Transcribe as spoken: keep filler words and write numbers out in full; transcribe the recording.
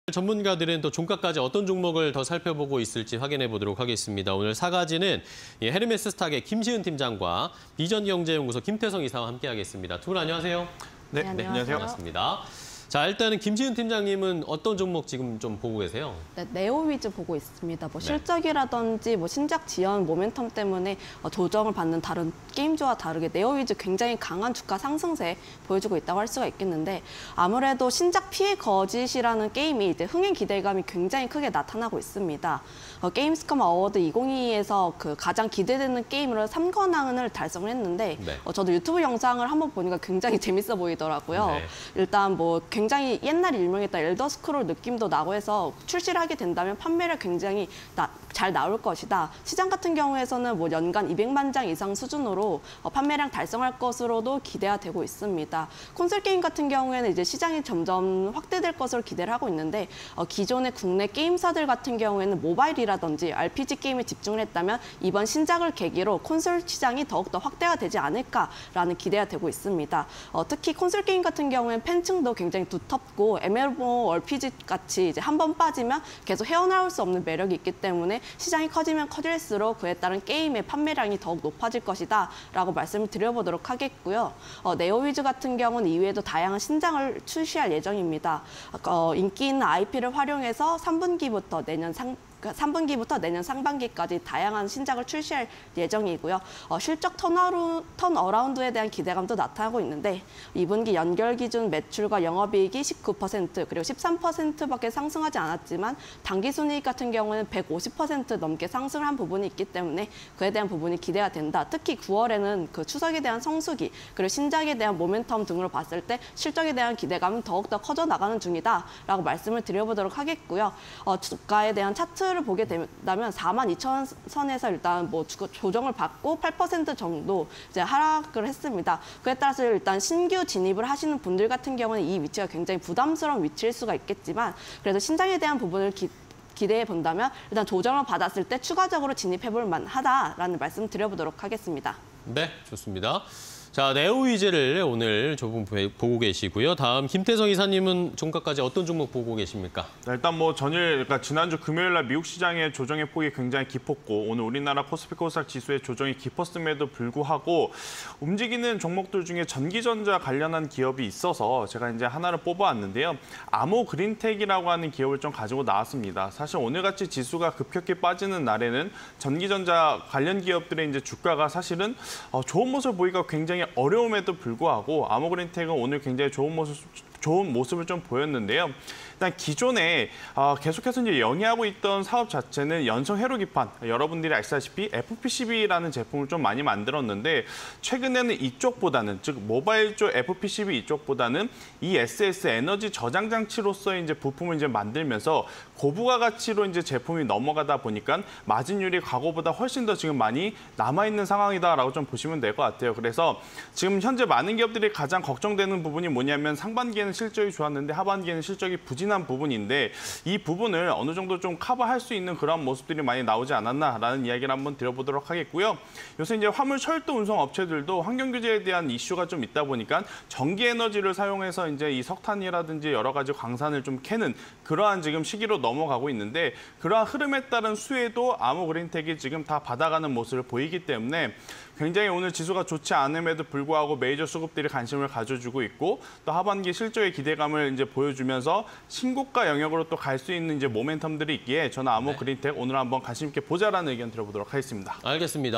전문가들은 또 종가까지 어떤 종목을 더 살펴보고 있을지 확인해 보도록 하겠습니다. 오늘 사 가지는 헤르메스 스탁의 김시은 팀장과 비전경제연구소 김태성 이사와 함께하겠습니다. 두 분 안녕하세요. 네, 네, 안녕하세요. 안녕하세요. 반갑습니다. 자, 일단은 김시은 팀장님은 어떤 종목 지금 좀 보고 계세요? 네, 네오위즈 보고 있습니다. 뭐 네. 실적이라든지 뭐 신작 지연 모멘텀 때문에 조정을 받는 다른 게임주와 다르게 네오위즈 굉장히 강한 주가 상승세 보여주고 있다고 할 수가 있겠는데, 아무래도 신작 피해 거짓이라는 게임이 이제 흥행 기대감이 굉장히 크게 나타나고 있습니다. 어, 게임스컴 어워드 이천이십이에서 그 가장 기대되는 게임으로 삼관왕을 달성을 했는데, 네. 어, 저도 유튜브 영상을 한번 보니까 굉장히 재밌어 보이더라고요. 네. 일단 뭐 굉장히 옛날 일명했던 엘더 스크롤 느낌도 나고 해서 출시를 하게 된다면 판매를 굉장히 나, 잘 나올 것이다. 시장 같은 경우에서는 뭐 연간 이백만 장 이상 수준으로 어, 판매량 달성할 것으로도 기대가 되고 있습니다. 콘솔 게임 같은 경우에는 이제 시장이 점점 확대될 것으로 기대를 하고 있는데, 어, 기존의 국내 게임사들 같은 경우에는 모바일이라든지 알피지 게임에 집중을 했다면 이번 신작을 계기로 콘솔 시장이 더욱더 확대가 되지 않을까라는 기대가 되고 있습니다. 어, 특히 콘솔 게임 같은 경우에는 팬층도 굉장히 두텁고 엠엠오알피지 같이 이제 한 번 빠지면 계속 헤어나올 수 없는 매력이 있기 때문에 시장이 커지면 커질수록 그에 따른 게임의 판매량이 더욱 높아질 것이다 라고 말씀을 드려보도록 하겠고요. 어, 네오위즈 같은 경우는 이외에도 다양한 신작을 출시할 예정입니다. 어, 인기 있는 아이피를 활용해서 삼 분기부터 내년 상 삼 분기부터 내년 상반기까지 다양한 신작을 출시할 예정이고요. 어, 실적 턴어루, 턴어라운드에 대한 기대감도 나타나고 있는데, 이 분기 연결 기준 매출과 영업이익이 십구 퍼센트 그리고 십삼 퍼센트밖에 상승하지 않았지만 당기순이익 같은 경우는 백오십 퍼센트 넘게 상승을 한 부분이 있기 때문에 그에 대한 부분이 기대가 된다. 특히 구월에는 그 추석에 대한 성수기 그리고 신작에 대한 모멘텀 등으로 봤을 때 실적에 대한 기대감은 더욱더 커져 나가는 중이다라고 말씀을 드려보도록 하겠고요. 어, 주가에 대한 차트 를 보게 된다면 사만 이천 선에서 일단 뭐 조정을 받고 팔 퍼센트 정도 이제 하락을 했습니다. 그에 따라서 일단 신규 진입을 하시는 분들 같은 경우는 이 위치가 굉장히 부담스러운 위치일 수가 있겠지만, 그래도 신장에 대한 부분을 기, 기대해 본다면 일단 조정을 받았을 때 추가적으로 진입해 볼 만하다라는 말씀 드려보도록 하겠습니다. 네, 좋습니다. 자, 네오위즈를 오늘 조금 보고 계시고요. 다음 김태성 이사님은 종가까지 어떤 종목 보고 계십니까? 네, 일단 뭐 전일, 그러니까 지난주 금요일 날 미국 시장의 조정의 폭이 굉장히 깊었고, 오늘 우리나라 코스피 코스닥 지수의 조정이 깊었음에도 불구하고 움직이는 종목들 중에 전기전자 관련한 기업이 있어서 제가 이제 하나를 뽑아왔는데요. 아모 그린텍이라고 하는 기업을 좀 가지고 나왔습니다. 사실 오늘같이 지수가 급격히 빠지는 날에는 전기전자 관련 기업들의 이제 주가가 사실은 좋은 모습을 보이기가 굉장히 어려움에도 불구하고 아모그린텍은 오늘 굉장히 좋은 모습 좋은 모습을 좀 보였는데요. 일단 기존에 어, 계속해서 이제 영위하고 있던 사업 자체는 연성 회로기판, 여러분들이 아시다시피 에프피씨비라는 제품을 좀 많이 만들었는데, 최근에는 이쪽보다는, 즉 모바일 쪽 에프피씨비 이쪽보다는 이에스에스 에너지 저장 장치로서의 이제 부품을 이제 만들면서 고부가 가치로 이제 제품이 넘어가다 보니까 마진율이 과거보다 훨씬 더 지금 많이 남아 있는 상황이다라고 좀 보시면 될 것 같아요. 그래서 지금 현재 많은 기업들이 가장 걱정되는 부분이 뭐냐면, 상반기에는 실적이 좋았는데 하반기에는 실적이 부진한 부분인데, 이 부분을 어느 정도 좀 커버할 수 있는 그런 모습들이 많이 나오지 않았나라는 이야기를 한번 드려보도록 하겠고요. 요새 이제 화물 철도 운송 업체들도 환경 규제에 대한 이슈가 좀 있다 보니까 전기 에너지를 사용해서 이제 이 석탄이라든지 여러 가지 광산을 좀 캐는 그러한 지금 시기로 넘어가고 있는데, 그러한 흐름에 따른 수혜도 아모그린텍이 지금 다 받아가는 모습을 보이기 때문에 굉장히 오늘 지수가 좋지 않음에도 불구하고 메이저 수급들이 관심을 가져주고 있고, 또 하반기 실적의 기대감을 이제 보여주면서 신고가 영역으로 또 갈 수 있는 이제 모멘텀들이 있기에 저는 아모그린텍 오늘 한번 관심 있게 보자라는 의견 들어보도록 하겠습니다. 알겠습니다.